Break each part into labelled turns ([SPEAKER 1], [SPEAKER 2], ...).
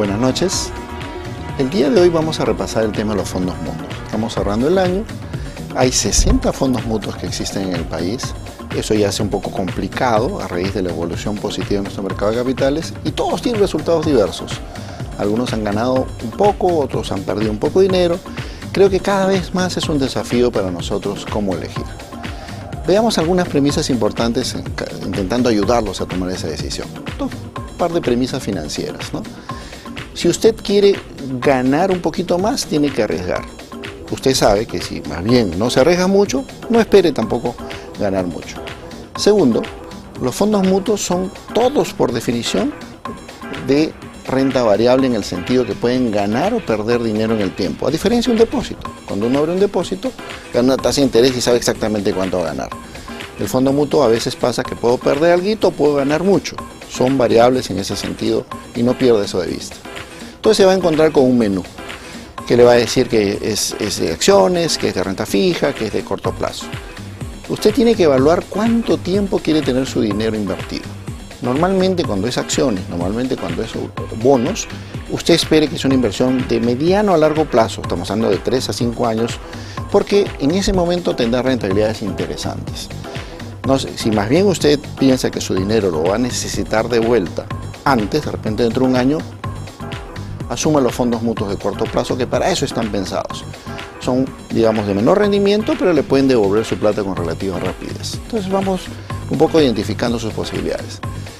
[SPEAKER 1] Buenas noches. El día de hoy vamos a repasar el tema de los fondos mutuos. Estamos cerrando el año. Hay 60 fondos mutuos que existen en el país. Eso ya hace un poco complicado a raíz de la evolución positiva de nuestro mercado de capitales y todos tienen resultados diversos. Algunos han ganado un poco, otros han perdido un poco de dinero. Creo que cada vez más es un desafío para nosotros cómo elegir. Veamos algunas premisas importantes intentando ayudarlos a tomar esa decisión. Un par de premisas financieras, ¿no? Si usted quiere ganar un poquito más, tiene que arriesgar. Usted sabe que si más bien no se arriesga mucho, no espere tampoco ganar mucho. Segundo, los fondos mutuos son todos por definición de renta variable en el sentido que pueden ganar o perder dinero en el tiempo, a diferencia de un depósito. Cuando uno abre un depósito, gana una tasa de interés y sabe exactamente cuánto va a ganar. El fondo mutuo a veces pasa que puedo perder algo o puedo ganar mucho. Son variables en ese sentido y no pierda eso de vista. Entonces se va a encontrar con un menú que le va a decir que es de acciones, que es de renta fija, que es de corto plazo. Usted tiene que evaluar cuánto tiempo quiere tener su dinero invertido. Normalmente cuando es acciones, normalmente cuando es bonos, usted espere que es una inversión de mediano a largo plazo, estamos hablando de 3 a 5 años, porque en ese momento tendrá rentabilidades interesantes. No sé, si más bien usted piensa que su dinero lo va a necesitar de vuelta antes, de repente dentro de un año, asuma los fondos mutuos de corto plazo, que para eso están pensados. Son, digamos, de menor rendimiento, pero le pueden devolver su plata con relativa rapidez. Entonces vamos un poco identificando sus posibilidades.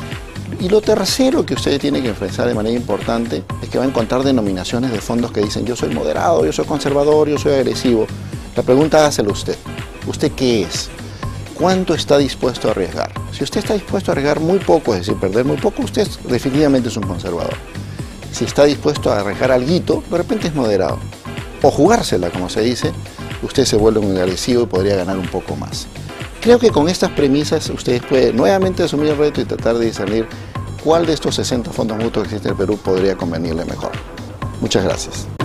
[SPEAKER 1] Y lo tercero que usted tiene que enfrentar de manera importante es que va a encontrar denominaciones de fondos que dicen yo soy moderado, yo soy conservador, yo soy agresivo. La pregunta hágasela usted. ¿Usted qué es? ¿Cuánto está dispuesto a arriesgar? Si usted está dispuesto a arriesgar muy poco, es decir, perder muy poco, usted definitivamente es un conservador. Si está dispuesto a arriesgar alguito, de repente es moderado. O jugársela, como se dice, usted se vuelve muy agresivo y podría ganar un poco más. Creo que con estas premisas ustedes pueden nuevamente asumir el reto y tratar de discernir cuál de estos 60 fondos mutuos que existen en el Perú podría convenirle mejor. Muchas gracias.